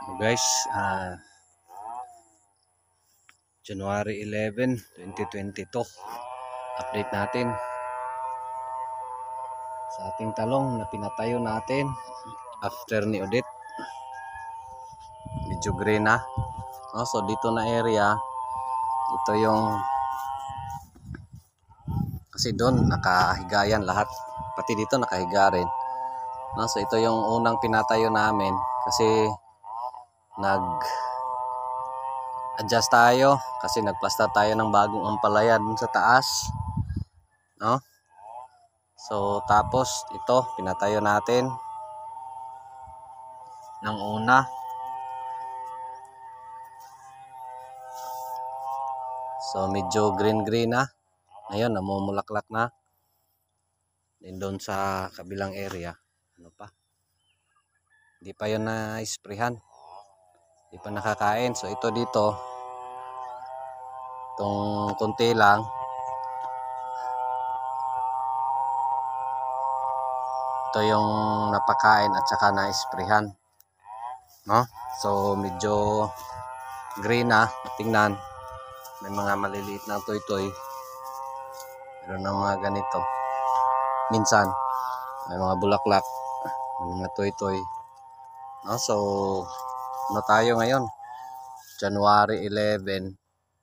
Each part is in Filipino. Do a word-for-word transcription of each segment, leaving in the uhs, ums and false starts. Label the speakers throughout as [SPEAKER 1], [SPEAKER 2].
[SPEAKER 1] So guys, uh, January eleventh, twenty twenty-two. Update natin sa ating talong na pinatayo natin after ni Odette. Medyo green na. No? So dito na area, ito yung kasi doon nakahigayan lahat. Pati dito nakahiga rin. No? So ito yung unang pinatayo namin kasi nag adjust tayo kasi nagplasta tayo ng bagong ampalaya dun sa taas, no? So tapos ito pinatayo natin ng una. So medyo green green na ngayon, namumulaklak na. Then doon sa kabilang area, ano pa, hindi pa yun na isprehan, hindi pa nakakain. So ito dito, itong konti lang, ito yung napakain at saka na-isprehan, no? So medyo green na, tingnan, may mga maliliit na toy-toy, meron ng mga ganito, minsan may mga bulaklak, may mga toy-toy, no? So ano tayo ngayon, January eleventh,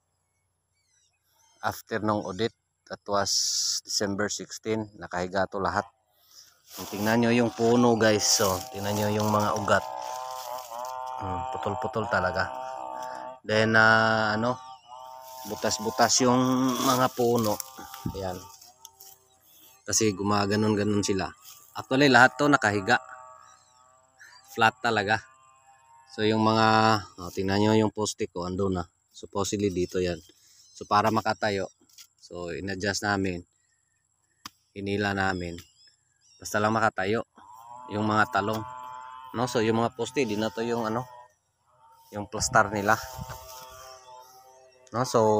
[SPEAKER 1] after nung audit, that was December sixteenth, nakahiga to lahat. Tingnan nyo yung puno guys, so tingnan nyo yung mga ugat, hmm, putol-putol talaga. Then uh, ano, butas-butas yung mga puno, ayan, kasi gumaganon-ganon sila. Actually lahat to nakahiga, flat talaga. So yung mga, oh, tingnan nyo yung poste ko, ando na, supposedly dito yan. So para makatayo, so in-adjust namin, hinila namin, basta lang makatayo yung mga talong, no? So yung mga poste, di na to yung ano, yung plaster nila, no? So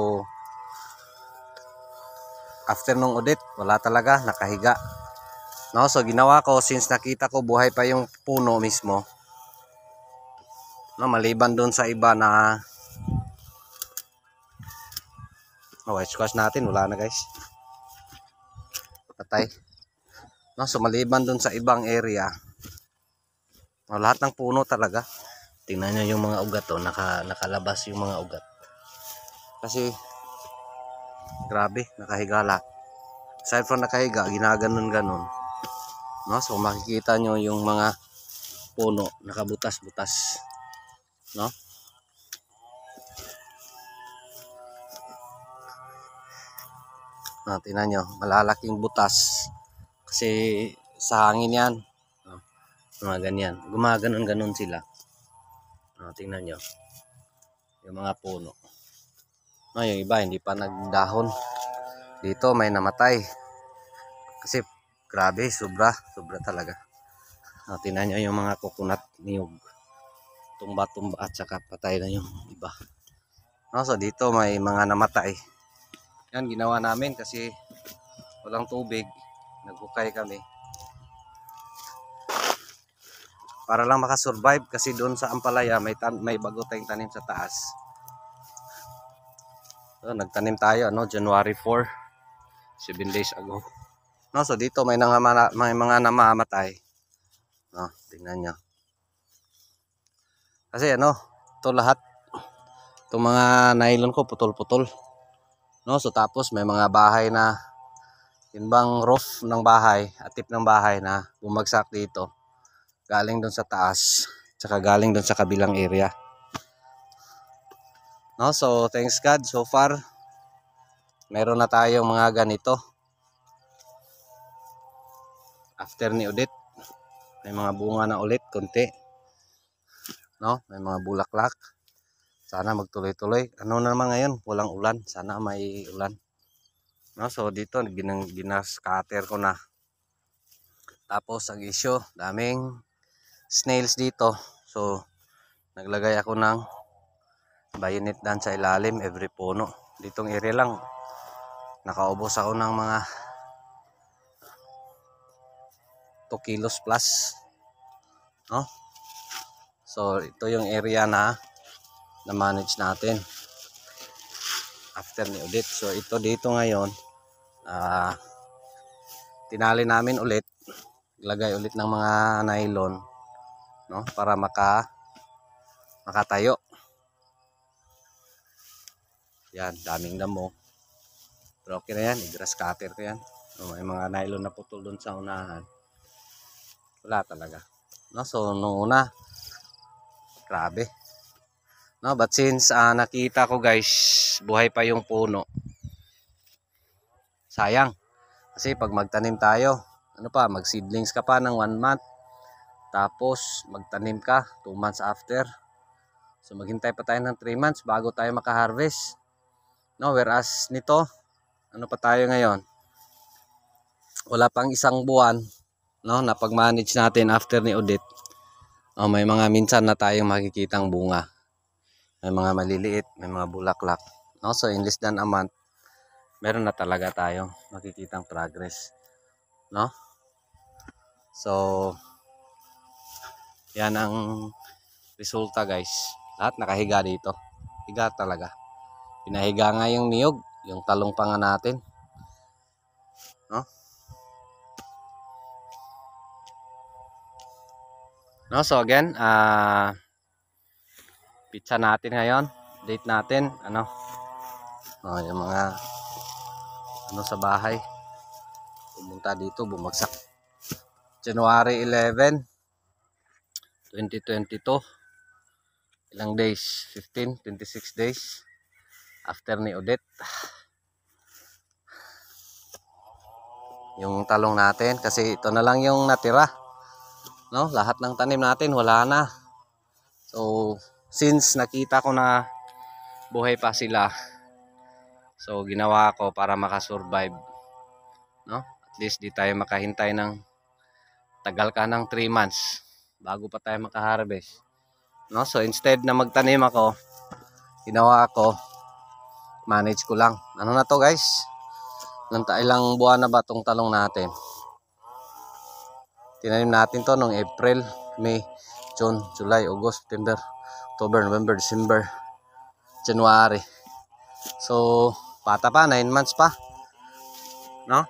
[SPEAKER 1] after nung audit, wala talaga, nakahiga, no? So ginawa ko, since nakita ko buhay pa yung puno mismo, no, maliban doon sa iba na oh, white squash natin, wala na guys, patay, no? So maliban doon sa ibang area, no, lahat ng puno talaga. Tingnan nyo yung mga ugat, oh, naka, nakalabas yung mga ugat kasi grabe, nakahiga lahat. Aside from nakahiga, ginaganon ganon, no? So makikita nyo yung mga puno nakabutas-butas, no? No, tingnan nyo, malalaking butas kasi sa hangin yan, no? Mga ganyan, gumaganon-ganon sila, no? Tingnan nyo yung mga puno, no? Yung iba hindi pa nagdahon, dito may namatay kasi grabe, sobra sobra talaga, no? Tingnan nyo yung mga coconut niyog, tumba-tumba at saka patay na yung iba, no? So dito may mga namatay. Yan ginawa namin kasi walang tubig, naghukay kami para lang makasurvive kasi doon sa ampalaya may tan may bago tayong tanim sa taas. So nagtanim tayo ano, January fourth, seven days ago, no? So dito may mga may mga namamatay, no? Tingnan nyo kasi ano, to lahat itong mga nylon ko putol-putol, no? So tapos may mga bahay na yun bang roof ng bahay, atip ng bahay na bumagsak dito, galing doon sa taas tsaka galing doon sa kabilang area, no? So thanks God, so far meron na tayong mga ganito after ni audit. May mga bunga na ulit konti, no? May mga bulaklak, sana magtuloy-tuloy. Ano na naman ngayon, walang ulan, sana may ulan, no? So dito ginas-scatter ko na. Tapos ang issue, daming snails dito, so naglagay ako ng bayonet dan sa ilalim every puno. Ditong area lang nakaubos ako ng mga two kilos plus, no? So ito yung area na na manage natin after ni audit. So ito dito ngayon, ah, tinali namin ulit, lagay ulit ng mga nylon, no, para maka makatayo. Yan, daming damo. Pero okay na yan, i-grass cutter ko yan. No, may mga nylon na putol dun sa unahan. Wala talaga. No, so nung una, grabe. No, but since uh, nakita ko guys, buhay pa yung puno. Sayang. Kasi pag magtanim tayo, ano pa, mag-seedlings ka pa ng one month. Tapos magtanim ka two months after. So maghintay pa tayo ng three months bago tayo maka-harvest. No, whereas nito, ano pa tayo ngayon? Wala pang isang buwan, no, na pag-manage natin after ni audit. Oh, may mga minsan na tayong makikitang bunga. May mga maliliit, may mga bulaklak. No? So in less than a month, meron na talaga tayong makikitang progress. No? So, yan ang resulta guys. Lahat nakahiga dito. Higa talaga. Pinahiga nga yung niyog, yung talong pa nga natin. No? No? So again, ah... Uh, pizza natin ngayon, date natin, ano, oh, yung mga ano sa bahay, pumunta dito, bumagsak January eleven twenty twenty-two, ilang days, fifteen, twenty-six days after ni audit. Yung talong natin, kasi ito na lang yung natira, no, lahat ng tanim natin wala na. So since nakita ko na buhay pa sila, so ginawa ko para makasurvive, no? At least di tayo makahintay ng tagal ka ng three months bago pa tayo makaharvest, no? So instead na magtanim ako, ginawa ko, manage ko lang. Ano na to guys? Ilang buwan na ba tong talong natin? Tinanim natin to noong April, May, June, July, August, September, October, November, December, January. So, bata pa, nine months pa. No?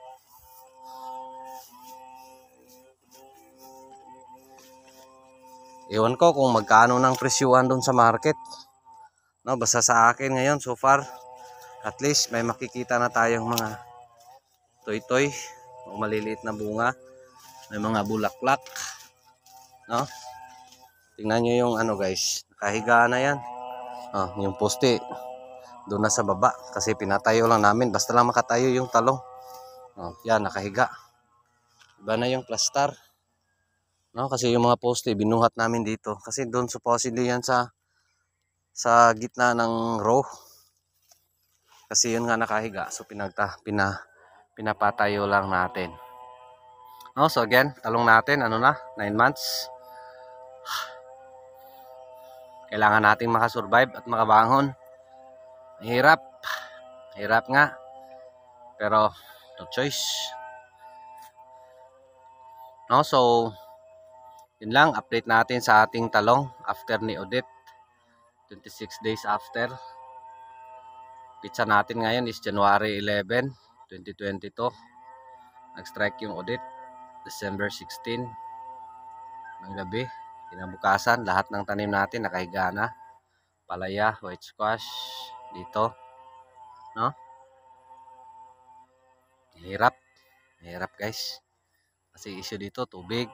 [SPEAKER 1] Iwan ko kung magkano ng presyuhan doon sa market. No, basta sa akin ngayon, so far, at least may makikita na tayong mga toy-toy, o maliliit na bunga, may mga bulaklak. No? Tingnan nyo yung ano guys, nakahiga na yan. Oh, yung poste doon na sa baba kasi pinatayo lang namin, basta lang makatayo yung talong. Oh, yan, nakahiga. Iba na yung plaster. No, kasi yung mga poste binuhat namin dito kasi doon supposedly yan sa sa gitna ng row. Kasi yun nga nakahiga, so pinagta pina pinapatayo lang natin. No, so again, talong natin ano na, nine months. Kailangan nating makasurvive at makabangon. Hirap. Hirap nga. Pero no choice. No, so yun lang, update natin sa ating talong after ni audit. twenty-six days after. Pizza natin ngayon is January eleven twenty twenty-two. Nag-strike yung audit December sixteen ng gabi. Kinabukasan, lahat ng tanim natin nakahiga na. Palaya, white squash, dito. No? Hirap. Hirap guys. Kasi issue dito, tubig.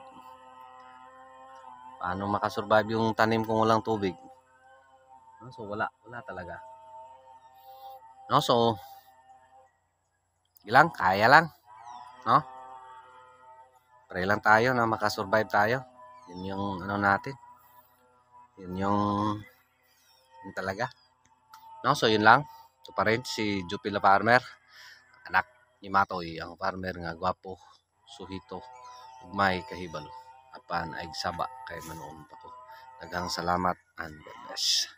[SPEAKER 1] Paano makasurvive yung tanim kung walang tubig? No? So wala. Wala talaga. No? So, ilang, kaya lang. No? Pray lang tayo na makasurvive tayo. Yun yung ano natin. Yun yung yun talaga. No, so yun lang. So pa rin si Jupila Farmer. Anak ni Matoy, ang farmer nga gwapo, suhito, ugmay kahibalo. Apan ay saba kay manoon pa ko. Daghang salamat and God bless.